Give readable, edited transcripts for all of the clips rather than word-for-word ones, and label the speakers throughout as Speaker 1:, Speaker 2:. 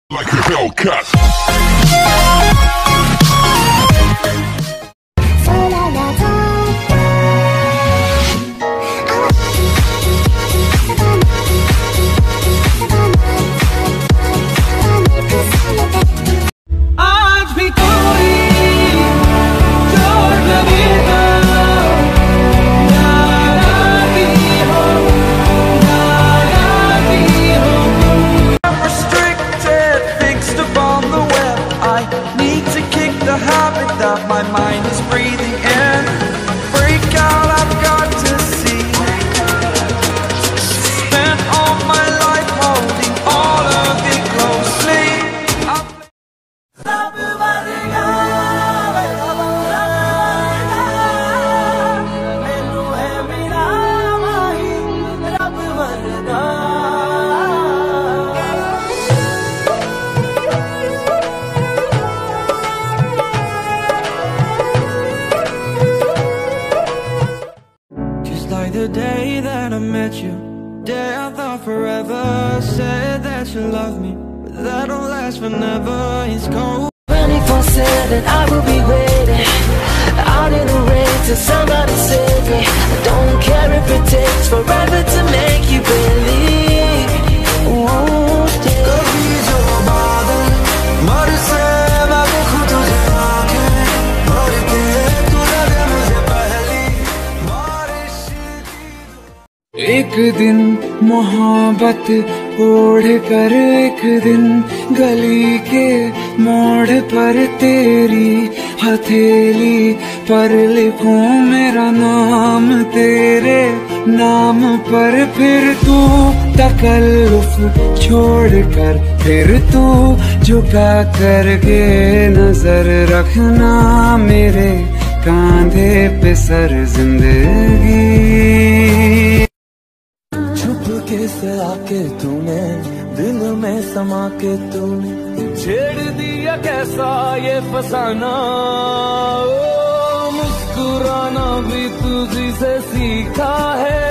Speaker 1: Like a Hellcat.
Speaker 2: आज भी कोई जोर लगेगा, restricted, fixed upon the web. I need to kick the habit that my mind is breathing in. Break out, I've got to see. Spent all my life holding all of it closely. Like the day that I met you, day I thought forever. Said that you love me, but that don't last forever. It's cold
Speaker 3: 24/7, I will be waiting out in the rain till somebody save me. I don't care if it takes forever to make you believe. Ooh,
Speaker 2: कभी जो बादल मर से मैं देखूं तुझे आंखें भर के, तू लगे मुझे पहली बारिश की। एक दिन मोहब्बत ओढ़ कर, एक दिन गली के मोड़ पर तेरी हथेली पर लिखूं मेरा नाम, तेरे नाम पर फिर तू तकल्लुफ छोड़ कर, फिर तू झुका करके नजर रखना मेरे कांधे पे सर जिंदगी। चुपके से आके तूने दिल में समा के तूने छेड़ दिया कैसा ये फसाना। ओ मुस्कुराना भी तुझी से सीखा है।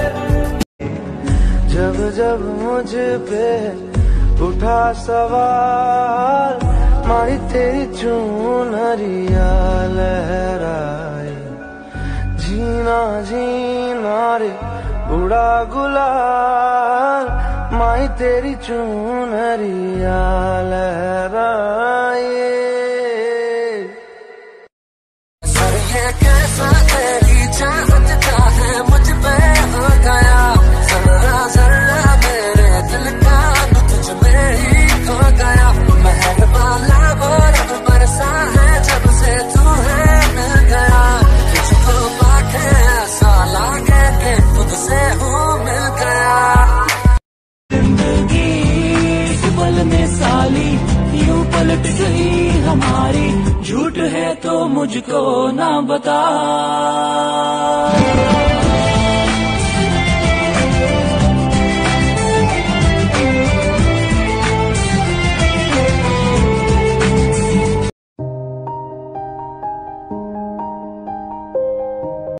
Speaker 2: जब जब मुझ पे उठा सवाल, मारी तेरी चुनरिया लहराई, जीना जीना रे उड़ा गुलाल, माई तेरी चुनरिया लहराए। सर ये कैसा तेरी चाहत का है मुझ पे हो गया, जरा जरा मेरे दिल का तुझ में ही खो गया। महर वाला वो रब बरसा है जब से तू है मिल गया, तुझको पाके ऐसा लागे कि खुद से हूँ मिल गया। जिंदगी पल में साली यूं पलट गई हमारी, झूठ है तो मुझको ना बता।